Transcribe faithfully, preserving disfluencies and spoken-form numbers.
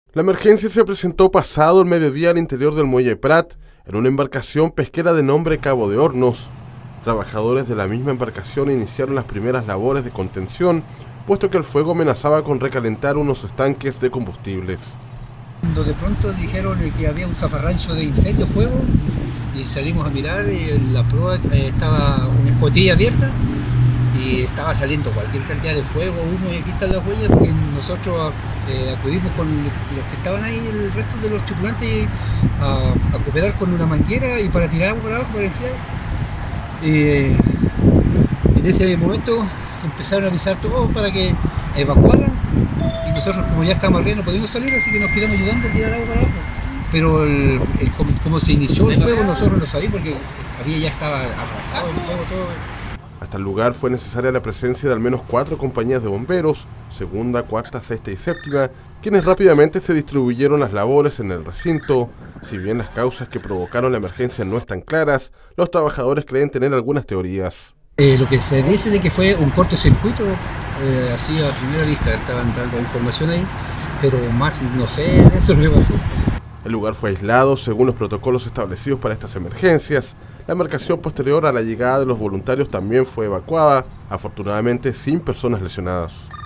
La emergencia se presentó pasado el mediodía al interior del muelle Prat, en una embarcación pesquera de nombre Cabo de Hornos. Trabajadores de la misma embarcación iniciaron las primeras labores de contención, puesto que el fuego amenazaba con recalentar unos estanques de combustibles. Cuando de pronto dijeron que había un zafarrancho de incendio, fuego, y salimos a mirar, y en la proa eh, estaba una escotilla abierta y estaba saliendo cualquier cantidad de fuego, humo, y aquí están las huellas, porque nosotros eh, acudimos con los que estaban ahí, el resto de los tripulantes, a, a cooperar con una manguera y para tirar agua para abajo, para enfriar. Eh, en ese momento empezaron a avisar todos para que evacuaran, y nosotros, como ya estábamos arriba, no pudimos salir, así que nos quedamos ayudando a tirar agua para abajo. Pero el, el, como, como se inició el fuego, nosotros no sabíamos, porque había, ya estaba abrazado el fuego todo. Hasta el lugar fue necesaria la presencia de al menos cuatro compañías de bomberos, segunda, cuarta, sexta y séptima, quienes rápidamente se distribuyeron las labores en el recinto. Si bien las causas que provocaron la emergencia no están claras, los trabajadores creen tener algunas teorías. Eh, lo que se dice de que fue un cortocircuito, eh, así a primera vista, estaban dando información ahí, pero más no sé de eso lo que pasó. El lugar fue aislado según los protocolos establecidos para estas emergencias. La embarcación posterior a la llegada de los voluntarios también fue evacuada, afortunadamente sin personas lesionadas.